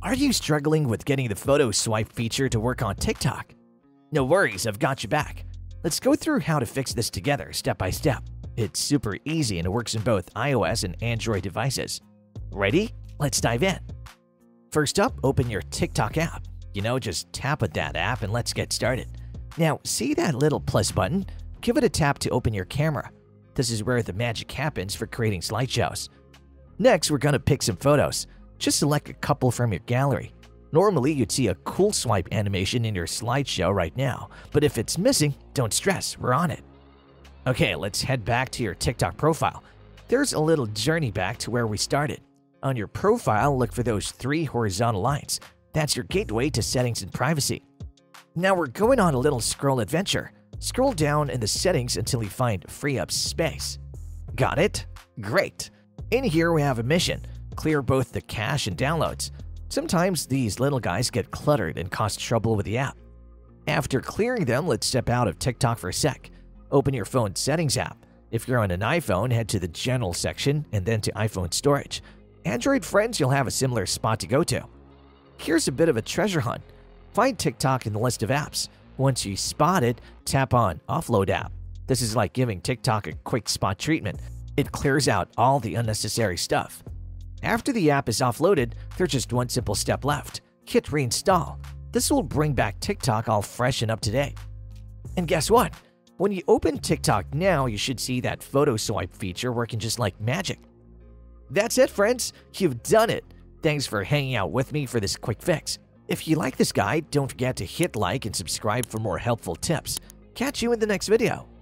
Are you struggling with getting the photo swipe feature to work on TikTok? No worries, I've got you back. Let's go through how to fix this together step by step. It's super easy and it works on both iOS and Android devices. Ready? Let's dive in. First up, open your TikTok app. Just tap on that app and let's get started. Now, see that little plus button? Give it a tap to open your camera. This is where the magic happens for creating slideshows. Next, we're gonna pick some photos. Just select a couple from your gallery. Normally, you'd see a cool swipe animation in your slideshow right now, but if it's missing, don't stress, we're on it. Okay, let's head back to your TikTok profile. There's a little journey back to where we started. On your profile, look for those 3 horizontal lines. That's your gateway to settings and privacy. Now we're going on a little scroll adventure. Scroll down in the settings until you find free up space. Got it? Great. In here we have a mission. Clear both the cache and downloads. Sometimes these little guys get cluttered and cause trouble with the app. After clearing them, let's step out of TikTok for a sec. Open your phone settings app. If you're on an iPhone, head to the general section and then to iPhone storage. Android friends, you'll have a similar spot to go to. Here's a bit of a treasure hunt. Find TikTok in the list of apps. Once you spot it, tap on Offload app. This is like giving TikTok a quick spot treatment. It clears out all the unnecessary stuff. After the app is offloaded, there's just one simple step left. Hit reinstall. This will bring back TikTok all fresh and up to date. And guess what? When you open TikTok now, you should see that photo swipe feature working just like magic. That's it, friends. You've done it. Thanks for hanging out with me for this quick fix. If you like this guide, don't forget to hit like and subscribe for more helpful tips. Catch you in the next video.